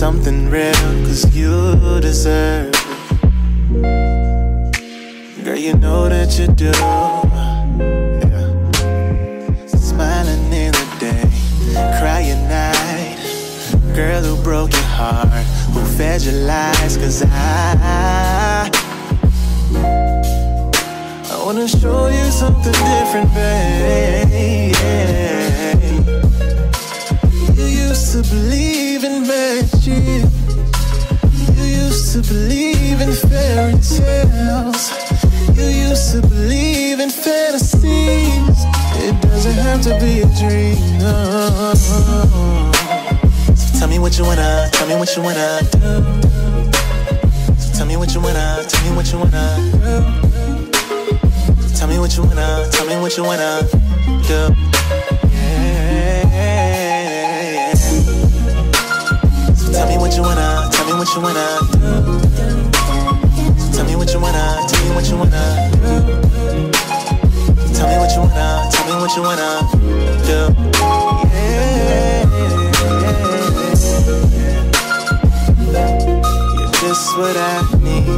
something real, 'cause you deserve it. Girl, you know that you do. Yeah. Smiling in the day, cry at night. Girl who broke your heart, who fed your lies, 'cause I wanna show you something different, babe. You used to believe in magic. You used to believe in fairy tales. You used to believe in fantasies. It doesn't have to be a dream, no. So tell me what you wanna, tell me what you wanna do. So tell me what you wanna, tell me what you wanna do. Tell me what you wanna, tell me what you wanna do. Yeah. So tell me what you wanna, tell me what you wanna do. So tell me what you wanna, tell me what you wanna do. Tell me what you wanna, tell me what you wanna do. Yeah. You're just what I need.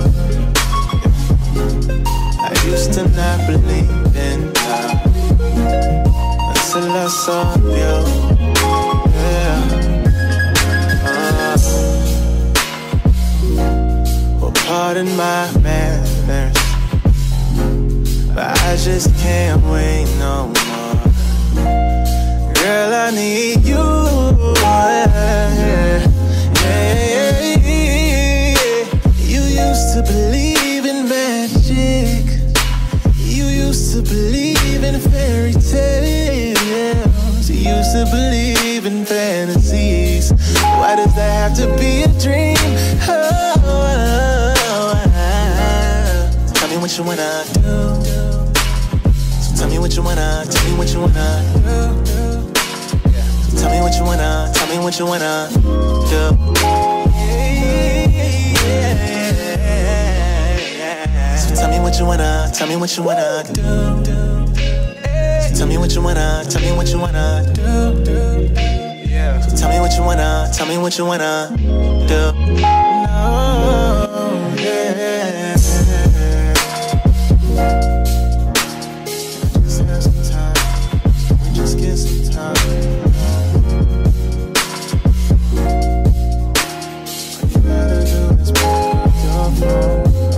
I used to not believe in love until I saw you. Yeah. Well, pardon my manners, but I just can't wait no more. Girl, I need you. Yeah. You used to believe in magic. You used to believe in fairy tales. You used to believe in fantasies. Why does that have to be a dream? Tell me what you wanna do. So tell me what you wanna, tell me what you wanna do. Tell me what you wanna, tell me what you wanna do. So tell me what you wanna, tell me what you wanna do. So tell me what you wanna, tell me what you wanna do. So tell me what you wanna, tell me what you wanna do. No, yeah. Just have some time, just get some time. All you gotta do is pick up your phone.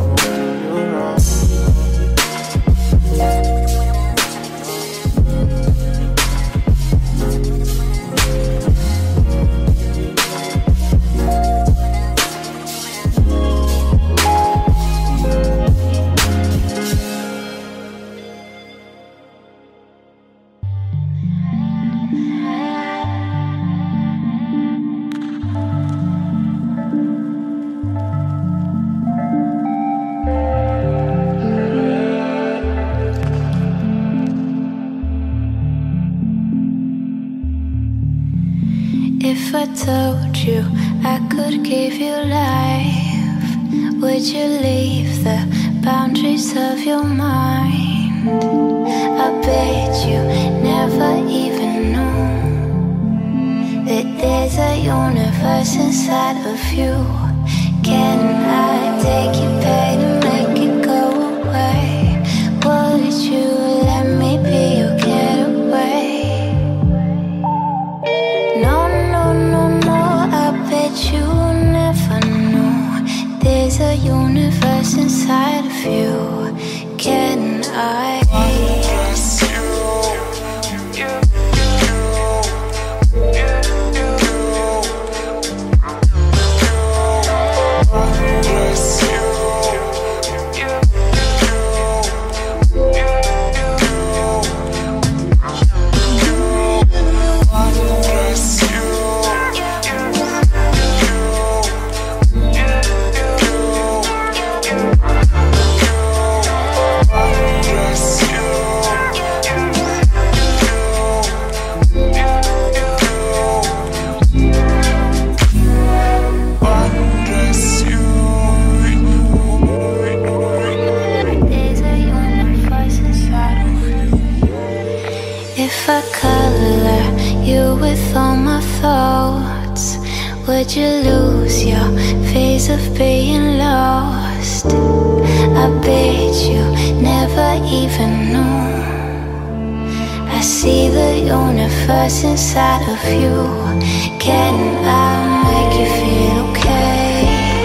If I told you I could give you life, would you leave the boundaries of your mind? I bet you never even knew that there's a universe inside of you. Can I take your pain and make it go away? Would you let me be your getaway? You never know there's a universe inside of you. Can I? If I color you with all my thoughts, Would you lose your phase of being lost? I bet you never even knew. I see the universe inside of you. Can I make you feel okay?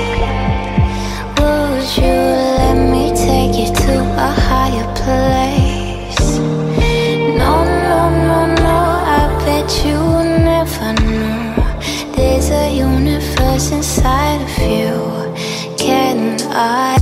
Would you let me take you to a higher place? No, no, no, no, I bet you never knew. There's a universe inside of you. Can I?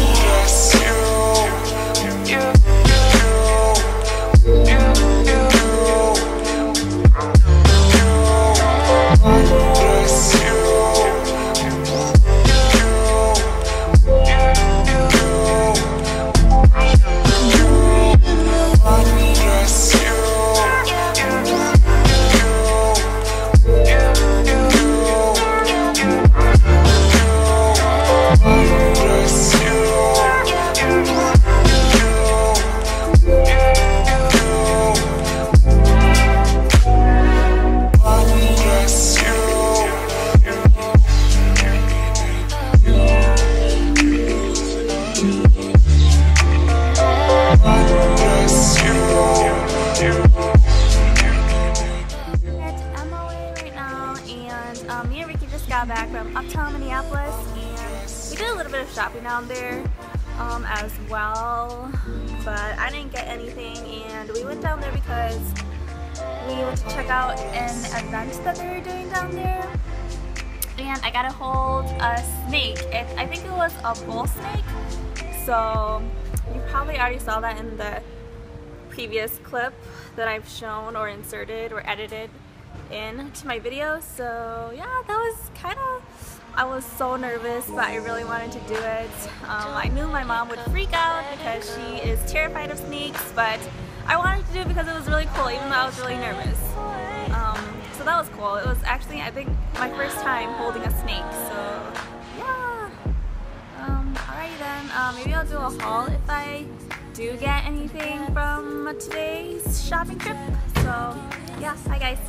Me and Ricky just got back from Uptown Minneapolis, and we did a little bit of shopping down there as well, but I didn't get anything, and we went down there because we went to check out an event that they were doing down there, and I got to hold a snake. I think it was a bull snake, so you probably already saw that in the previous clip that I've shown or inserted or edited into my video. So yeah, that was kind of, I was so nervous, but I really wanted to do it. I knew my mom would freak out because she is terrified of snakes, but I wanted to do it because it was really cool, even though I was really nervous. So that was cool. It was actually, I think, my first time holding a snake, so yeah. Alrighty then, maybe I'll do a haul if I do get anything from today's shopping trip. So yeah, bye guys.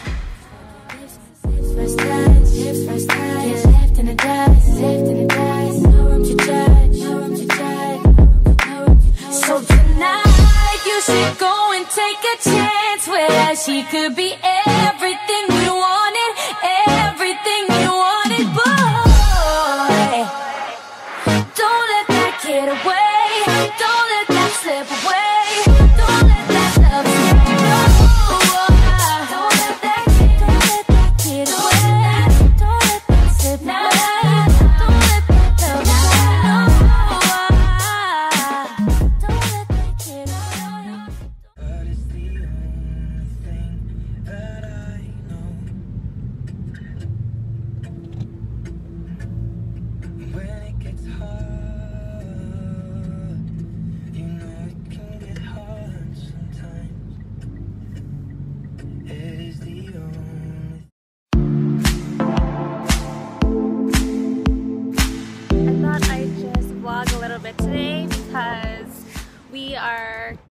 First touch, left in the dust, no room to judge, no room to judge, no room to judge. So tonight you should go and take a chance where she could be everything you wanted, everything you wanted, boy. Don't let that get away, don't let that slip away, don't let that love slip away. Today because we are